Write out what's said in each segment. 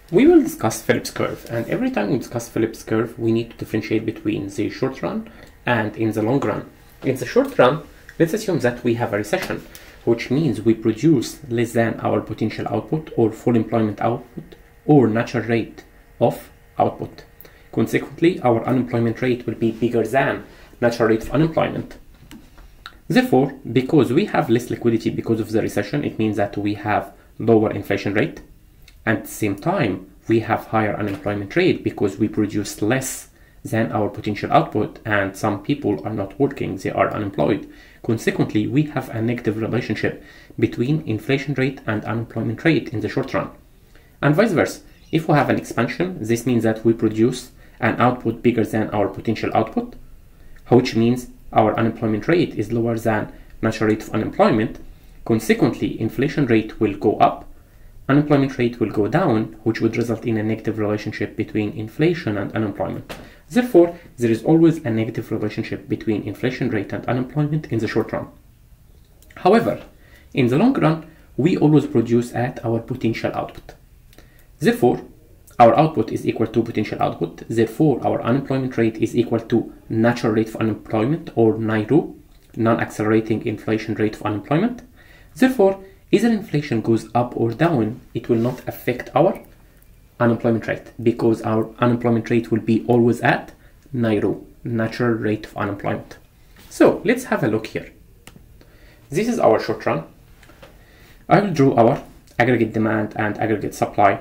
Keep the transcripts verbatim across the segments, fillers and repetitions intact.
We will discuss Phillips curve, and every time we discuss Phillips curve, we need to differentiate between the short run and in the long run. In the short run, let's assume that we have a recession, which means we produce less than our potential output or full employment output or natural rate of output. Consequently, our unemployment rate will be bigger than natural rate of unemployment. Therefore, because we have less liquidity because of the recession, it means that we have lower inflation rate. At the same time, we have higher unemployment rate because we produce less than our potential output, and some people are not working, they are unemployed. Consequently, we have a negative relationship between inflation rate and unemployment rate in the short run. And vice versa, if we have an expansion, this means that we produce an output bigger than our potential output, which means our unemployment rate is lower than natural rate of unemployment. Consequently, inflation rate will go up, unemployment rate will go down, which would result in a negative relationship between inflation and unemployment. Therefore, there is always a negative relationship between inflation rate and unemployment in the short run. However, in the long run, we always produce at our potential output. Therefore, our output is equal to potential output. Therefore, our unemployment rate is equal to natural rate of unemployment, or N I R U, non-accelerating inflation rate of unemployment. Therefore, either inflation goes up or down, it will not affect our unemployment rate because our unemployment rate will be always at N I R U, natural rate of unemployment. So let's have a look here. This is our short run. I will draw our aggregate demand and aggregate supply.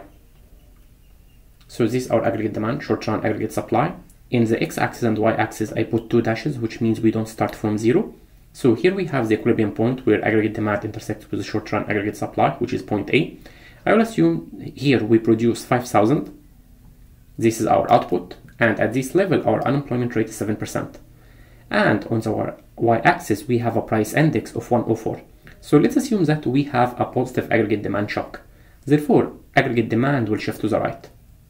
So this is our aggregate demand, short run aggregate supply. In the x-axis and y-axis, I put two dashes, which means we don't start from zero. So here we have the equilibrium point where aggregate demand intersects with the short run aggregate supply, which is point A. I will assume here we produce five thousand. This is our output. And at this level, our unemployment rate is seven percent. And on the y-axis, we have a price index of one oh four. So let's assume that we have a positive aggregate demand shock. Therefore, aggregate demand will shift to the right.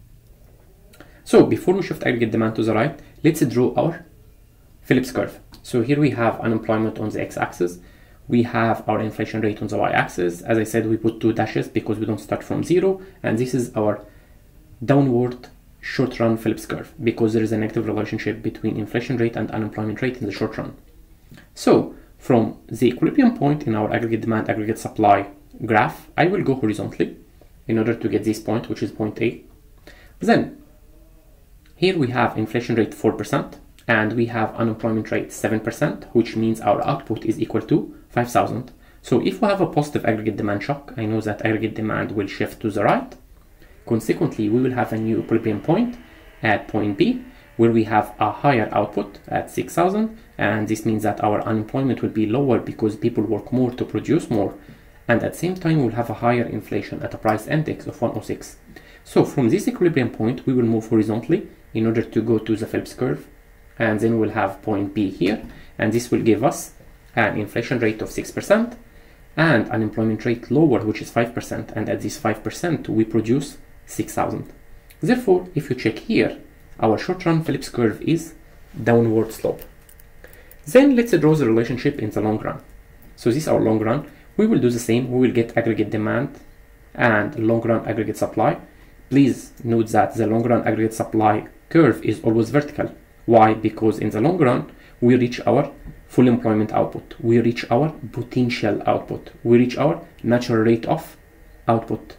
So before we shift aggregate demand to the right, let's draw our Phillips curve. So here we have unemployment on the x-axis. We have our inflation rate on the y-axis. As I said, we put two dashes because we don't start from zero. And this is our downward short-run Phillips curve because there is a negative relationship between inflation rate and unemployment rate in the short run. So from the equilibrium point in our aggregate demand, aggregate supply graph, I will go horizontally in order to get this point, which is point A. Then here we have inflation rate four percent. And we have unemployment rate seven percent, which means our output is equal to five thousand. So if we have a positive aggregate demand shock, I know that aggregate demand will shift to the right. Consequently, we will have a new equilibrium point at point B, where we have a higher output at six thousand. And this means that our unemployment will be lower because people work more to produce more. And at the same time, we'll have a higher inflation at a price index of one oh six. So from this equilibrium point, we will move horizontally in order to go to the Phillips curve. And then we'll have point B here, and this will give us an inflation rate of six percent and unemployment rate lower, which is five percent, and at this five percent we produce six thousand. Therefore, if you check here, our short-run Phillips curve is downward slope. Then let's draw the relationship in the long run. So this is our long run. We will do the same. We will get aggregate demand and long-run aggregate supply. Please note that the long-run aggregate supply curve is always vertical. Why? Because in the long run, we reach our full employment output. We reach our potential output. We reach our natural rate of output.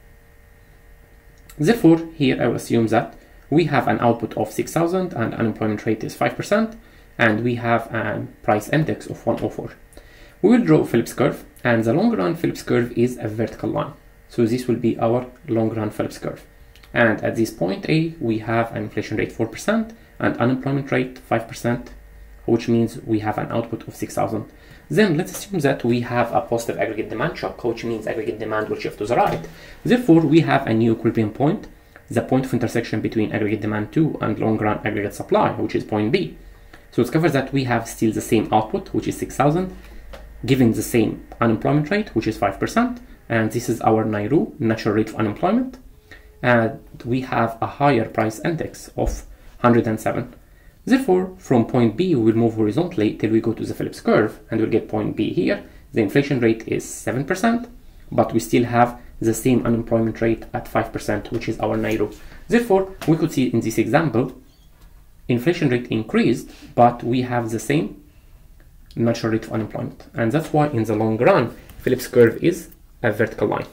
Therefore, here I will assume that we have an output of six thousand and unemployment rate is five percent, and we have a price index of one oh four. We will draw a Phillips curve, and the long run Phillips curve is a vertical line. So this will be our long run Phillips curve. And at this point A, we have an inflation rate four percent and unemployment rate five percent, which means we have an output of six thousand. Then let's assume that we have a positive aggregate demand shock, which means aggregate demand will shift to the right. Therefore, we have a new equilibrium point, the point of intersection between aggregate demand two and long run aggregate supply, which is point B. So it covers that we have still the same output, which is six thousand, given the same unemployment rate, which is five percent, and this is our N I R U, natural rate of unemployment. And we have a higher price index of one hundred seven. Therefore, from point B, we will move horizontally till we go to the Phillips curve, and we'll get point B here. The inflation rate is seven percent, but we still have the same unemployment rate at five percent, which is our NAIRU. Therefore, we could see in this example, inflation rate increased, but we have the same natural rate of unemployment. And that's why in the long run, Phillips curve is a vertical line.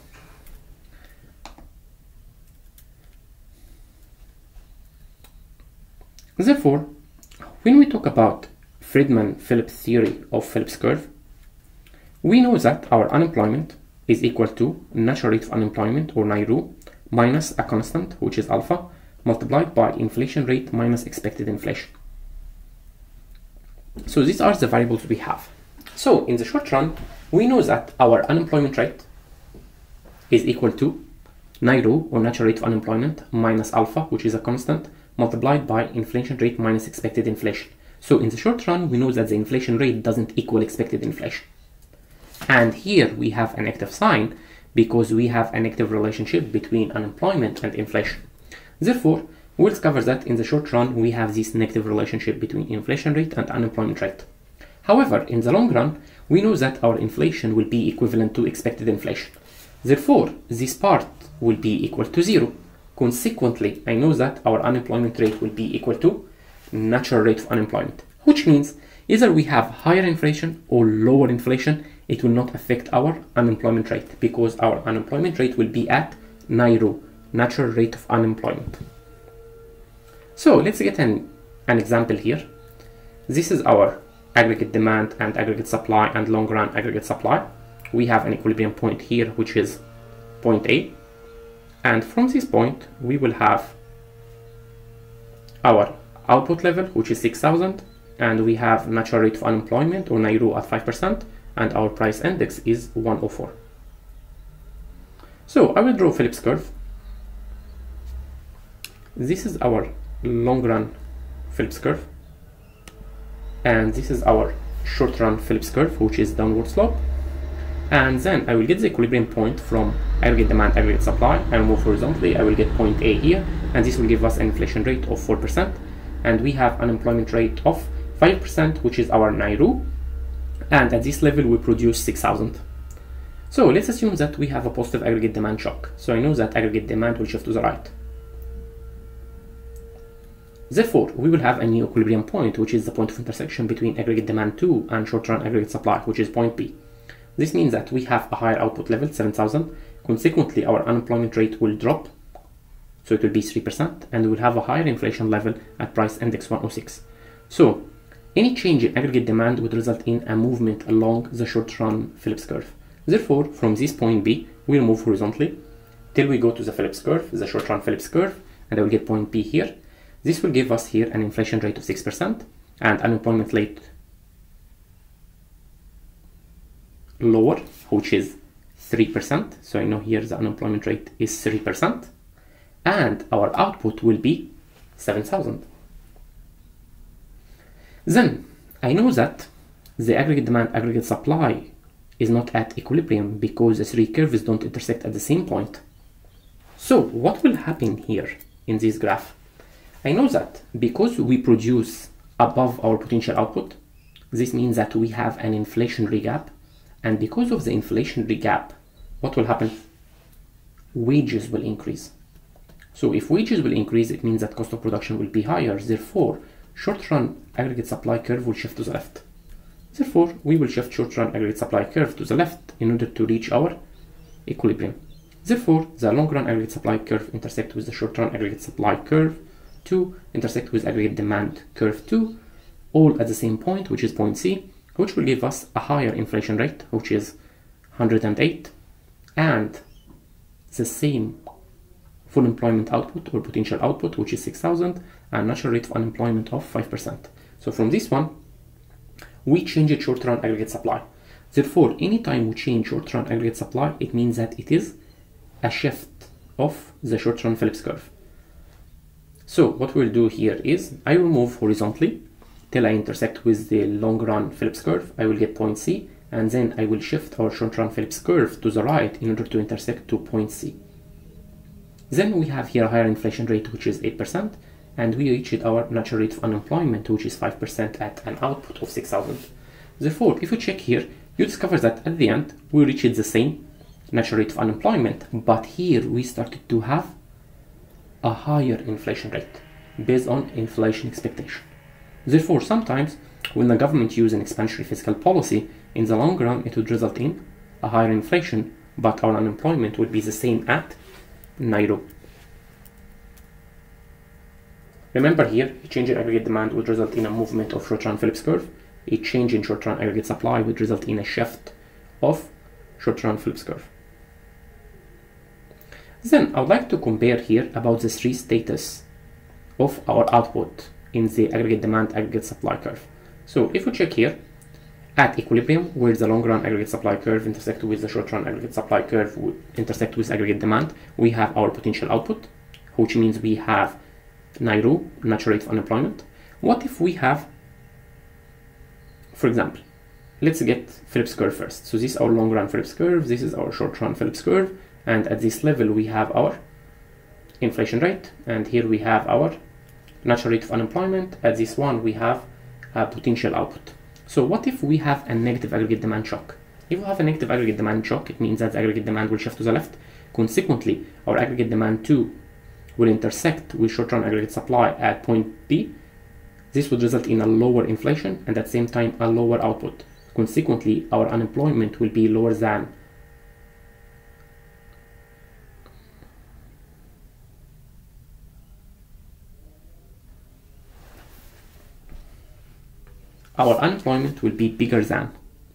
Therefore, when we talk about Friedman-Phillips theory of Phillips curve, we know that our unemployment is equal to natural rate of unemployment, or NAIRU, minus a constant, which is alpha, multiplied by inflation rate minus expected inflation. So these are the variables we have. So in the short run, we know that our unemployment rate is equal to NAIRU, or natural rate of unemployment, minus alpha, which is a constant, multiplied by inflation rate minus expected inflation. So in the short run, we know that the inflation rate doesn't equal expected inflation. And here we have a negative sign because we have a negative relationship between unemployment and inflation. Therefore, we'll discover that in the short run, we have this negative relationship between inflation rate and unemployment rate. However, in the long run, we know that our inflation will be equivalent to expected inflation. Therefore, this part will be equal to zero. Consequently, I know that our unemployment rate will be equal to natural rate of unemployment, which means either we have higher inflation or lower inflation, it will not affect our unemployment rate because our unemployment rate will be at NAIRU, natural rate of unemployment. So let's get an, an example here. This is our aggregate demand and aggregate supply and long run aggregate supply. We have an equilibrium point here, which is point A. And from this point, we will have our output level, which is six thousand, and we have natural rate of unemployment, or NAIRU, at five percent, and our price index is one oh four. So I will draw Phillips curve. This is our long run Phillips curve, and this is our short run Phillips curve, which is downward slope. And then I will get the equilibrium point from aggregate demand, aggregate supply. I will move horizontally. I will get point A here, and this will give us an inflation rate of four percent. And we have unemployment rate of five percent, which is our NAIRU. And at this level, we produce six thousand. So let's assume that we have a positive aggregate demand shock. So I know that aggregate demand will shift to the right. Therefore, we will have a new equilibrium point, which is the point of intersection between aggregate demand two and short-run aggregate supply, which is point B. This means that we have a higher output level, seven thousand. Consequently, our unemployment rate will drop, so it will be three percent, and we will have a higher inflation level at price index one oh six. So, any change in aggregate demand would result in a movement along the short-run Phillips curve. Therefore, from this point B, we'll move horizontally till we go to the Phillips curve, the short-run Phillips curve, and I will get point B here. This will give us here an inflation rate of six percent and unemployment rate lower, which is three percent. So I know here the unemployment rate is three percent, and our output will be seven thousand. Then I know that the aggregate demand, aggregate supply is not at equilibrium because the three curves don't intersect at the same point. So what will happen here in this graph? I know that because we produce above our potential output, this means that we have an inflationary gap. And because of the inflationary gap, what will happen? Wages will increase. So if wages will increase, it means that cost of production will be higher. Therefore, short-run aggregate supply curve will shift to the left. Therefore, we will shift short-run aggregate supply curve to the left in order to reach our equilibrium. Therefore, the long-run aggregate supply curve intersect with the short-run aggregate supply curve two, intersect with aggregate demand curve two, all at the same point, which is point C, which will give us a higher inflation rate, which is one hundred eight, and the same full employment output or potential output, which is six thousand, and natural rate of unemployment of five percent. So from this one, we change it short-run aggregate supply. Therefore, anytime we change short-run aggregate supply, it means that it is a shift of the short-run Phillips curve. So what we'll do here is I will move horizontally till I intersect with the long-run Phillips curve. I will get point C, and then I will shift our short-run Phillips curve to the right in order to intersect to point C. Then we have here a higher inflation rate, which is eight percent, and we reached our natural rate of unemployment, which is five percent at an output of six thousand. Therefore, if you check here, you discover that at the end, we reached the same natural rate of unemployment, but here we started to have a higher inflation rate based on inflation expectation. Therefore, sometimes when the government uses an expansionary fiscal policy, in the long run it would result in a higher inflation, but our unemployment would be the same at Nairobi. Remember here, a change in aggregate demand would result in a movement of short-run Phillips curve. A change in short-run aggregate supply would result in a shift of short-run Phillips curve. Then I would like to compare here about the three status of our output in the aggregate demand aggregate supply curve. So if we check here, at equilibrium, where the long-run aggregate supply curve intersects with the short-run aggregate supply curve intersect with aggregate demand, we have our potential output, which means we have Nairobi, natural rate of unemployment. What if we have, for example, let's get Phillips curve first. So this is our long-run Phillips curve, this is our short-run Phillips curve, and at this level we have our inflation rate, and here we have our natural rate of unemployment. At this one we have a potential output. So what if we have a negative aggregate demand shock? If we have a negative aggregate demand shock, it means that the aggregate demand will shift to the left. Consequently, our aggregate demand two will intersect with short-run aggregate supply at point B. This would result in a lower inflation and at the same time a lower output. Consequently, our unemployment will be lower than our unemployment will be bigger than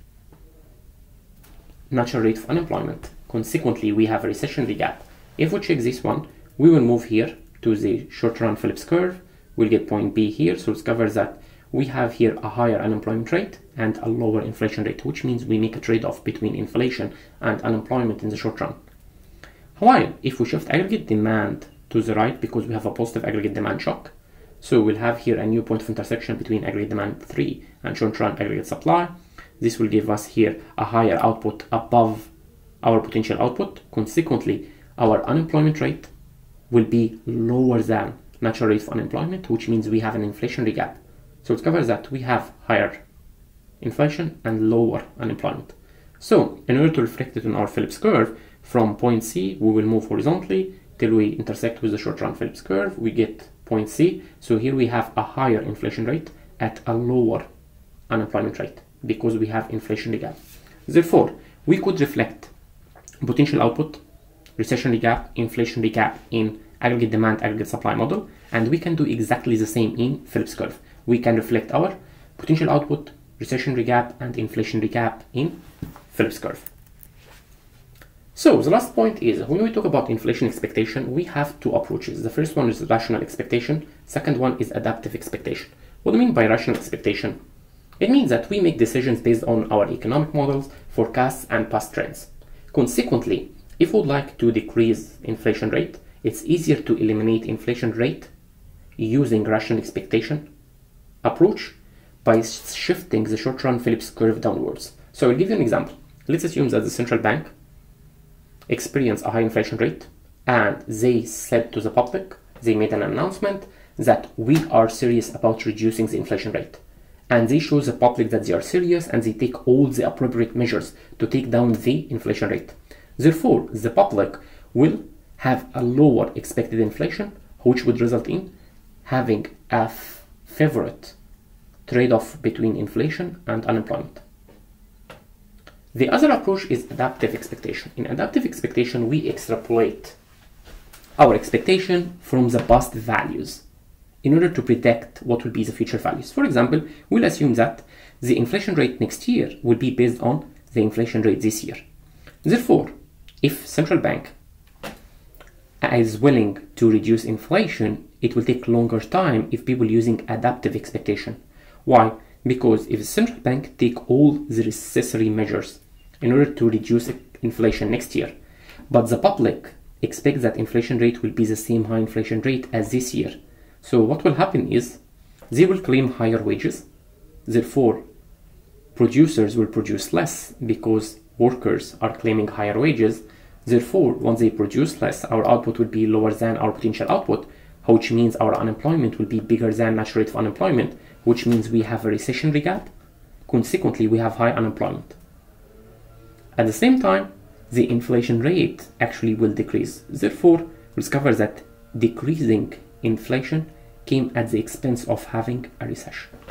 natural rate of unemployment. Consequently, we have a recessionary gap. If we check this one, we will move here to the short-run Phillips curve. We'll get point B here, so discover that we have here a higher unemployment rate and a lower inflation rate, which means we make a trade-off between inflation and unemployment in the short run. While if we shift aggregate demand to the right, because we have a positive aggregate demand shock, so we'll have here a new point of intersection between aggregate demand three and short-run aggregate supply. This will give us here a higher output above our potential output. Consequently, our unemployment rate will be lower than natural rate of unemployment, which means we have an inflationary gap. So it covers that we have higher inflation and lower unemployment. So in order to reflect it on our Phillips curve, from point C, we will move horizontally till we intersect with the short-run Phillips curve. We get point C. So here we have a higher inflation rate at a lower unemployment rate because we have inflationary gap. Therefore, we could reflect potential output, recessionary gap, inflationary gap in aggregate demand, aggregate supply model, and we can do exactly the same in Phillips curve. We can reflect our potential output, recessionary gap, and inflationary gap in Phillips curve. So the last point is, when we talk about inflation expectation, we have two approaches. The first one is rational expectation. Second one is adaptive expectation. What do I mean by rational expectation? It means that we make decisions based on our economic models, forecasts, and past trends. Consequently, if we would like to decrease inflation rate, it's easier to eliminate inflation rate using rational expectation approach by shifting the short-run Phillips curve downwards. So I'll give you an example. Let's assume that the central bank experienced a high inflation rate and they said to the public, they made an announcement that we are serious about reducing the inflation rate. And they show the public that they are serious and they take all the appropriate measures to take down the inflation rate. Therefore, the public will have a lower expected inflation, which would result in having a favorite trade-off between inflation and unemployment. The other approach is adaptive expectation. In adaptive expectation, we extrapolate our expectation from the past values in order to predict what will be the future values. For example, we'll assume that the inflation rate next year will be based on the inflation rate this year. Therefore, if central bank is willing to reduce inflation, it will take longer time if people using adaptive expectation. Why? Because if the central bank take all the necessary measures in order to reduce inflation next year, but the public expects that inflation rate will be the same high inflation rate as this year, so what will happen is they will claim higher wages. Therefore, producers will produce less because workers are claiming higher wages. Therefore, once they produce less, our output will be lower than our potential output, which means our unemployment will be bigger than natural rate of unemployment, which means we have a recessionary gap. Consequently, we have high unemployment. At the same time, the inflation rate actually will decrease. Therefore, we discover that decreasing inflation came at the expense of having a recession.